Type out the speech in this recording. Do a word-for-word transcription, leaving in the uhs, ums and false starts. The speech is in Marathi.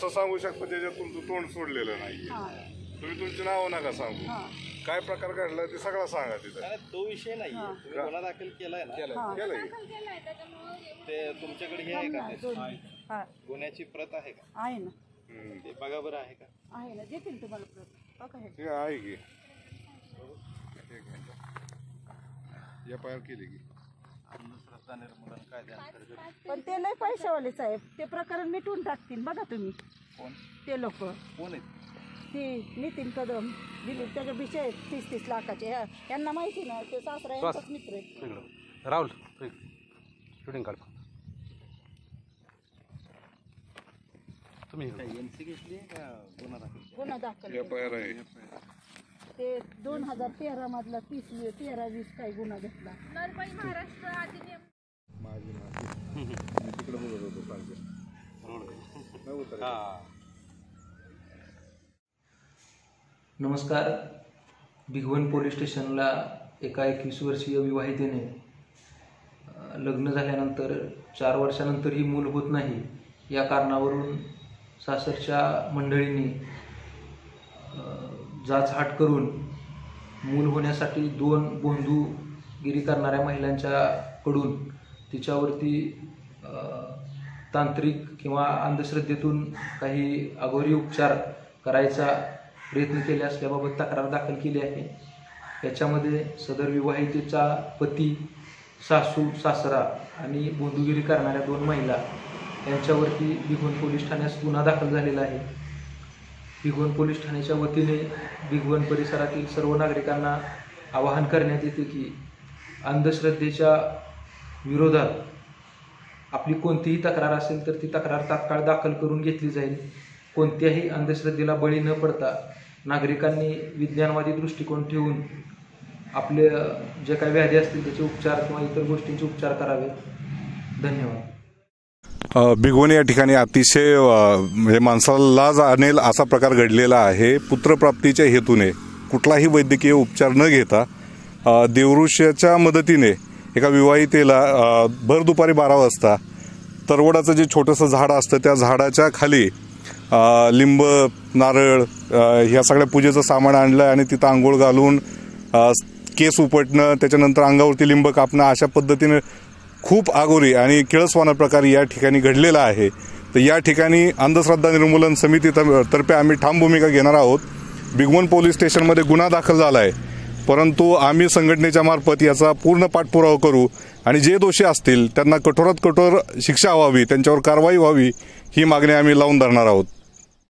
असं सांगू शकता ज्याच्यात तुमचं तोंड सोडलेलं नाही. तुम्ही तुमची नाव नका सांगू. काय प्रकार घडला ते सगळं सांगा तिथं. तो विषय नाही. तुम्ही गुन्हा दाखल केलाय ना? केलंय. ते तुमच्याकडे हे आहे का? गुन्ह्याची प्रत आहे का? आहे ना. ते बघा बरं आहे का? आहे ना, देतील तुम्हाला प्रत. बघा हे. ठीक आहे की. या पायर केली की. अंधश्रद्धा निर्मूलन कायद्याअंतर्गत. पण ते लय पैशावाले साहेब, ते प्रकरण मिटून टाकतील. बघा तुम्ही कोण ते लोक, कोण आहेत? ती नितीन कदम दिलीप, त्याच्या विषय आहेत तीस तीस लाखाचे. ह्या यांना माहिती ना, ते सासरा यांचाच मित्र आहे. राहुल शूटिंग काढ. तुम्ही एनसी घेतली का गुन्हा दाखल? गुन्हा दाखल या पायर आहे. ते दोन हजार तेरा मधला तीस तेरा वीस काही गुन्हा घेतला. महाराष्ट्र अधिनियम माझी माती मी तिकडे बोलत होतो सांगते. नमस्कार. भिगवण पोलीस स्टेशनला एका एकवीस वर्षीय विवाहितेने लग्न झाल्यानंतर चार वर्षानंतरही मूल होत नाही या कारणावरून सासरच्या मंडळींनी जाचहाट करून मूल होण्यासाठी दोन बोंधूगिरी करणाऱ्या महिलांच्याकडून तिच्यावरती तांत्रिक किंवा अंधश्रद्धेतून काही अघोरी उपचार करायचा प्रयत्न केले असल्याबाबत तक्रार दाखल केली आहे. याच्यामध्ये सदर विवाहितेचा पती, सासू सासरा आणि बोंधुगिरी करणाऱ्या दोन महिला यांच्यावरती भिगवण पोलीस ठाण्यास गुन्हा दाखल झालेला आहे. भिगवण पोलीस ठाण्याच्या वतीने भिगवण परिसरातील सर्व नागरिकांना आवाहन करण्यात येते की अंधश्रद्धेच्या विरोधात आपली कोणतीही तक्रार असेल तर ती तक्रार तात्काळ दाखल करून घेतली जाईल. कोणत्याही अंधश्रद्धेला बळी न पडता नागरिकांनी विज्ञानवादी दृष्टिकोन ठेवून आपले जे काही व्याधी असतील त्याचे उपचार किंवा इतर गोष्टींचे उपचार करावेत. धन्यवाद. भिगवण या ठिकाणी अतिशय म्हणजे माणसाला लाज आणेल असा प्रकार घडलेला आहे. पुत्रप्राप्तीच्या हेतूने कुठलाही वैद्यकीय उपचार न घेता देवऋषाच्या मदतीने एका विवाहितेला भर दुपारी बारा वाजता तरवडाचं जे छोटंसं झाड असतं त्या झाडाच्या खाली लिंब, नारळ ह्या सगळ्या पूजेचं सामान आणलं आणि तिथं आंघोळ घालून केस उपटणं, त्याच्यानंतर अंगावरती लिंब कापणं, अशा पद्धतीने खूप आगोरी आणि किळसवाना प्रकार या ठिकाणी घडलेला आहे. तर या ठिकाणी अंधश्रद्धा निर्मूलन समितीतर्फे आम्ही ठाम भूमिका घेणार आहोत. भिगवण पोलीस स्टेशनमध्ये गुन्हा दाखल झाला आहे, परंतु आम्ही संघटनेच्या मार्फत याचा पूर्ण पाठपुरावा करू आणि जे दोषी असतील त्यांना कठोरात कठोर शिक्षा व्हावी, त्यांच्यावर कारवाई व्हावी ही मागणी आम्ही लावून धरणार आहोत.